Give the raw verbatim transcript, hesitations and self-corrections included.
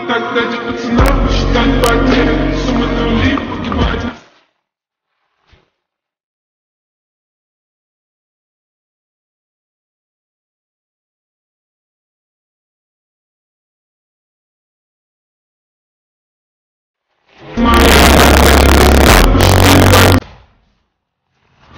Так дайте пацанам посчитать потери. Сумма нули, погибать.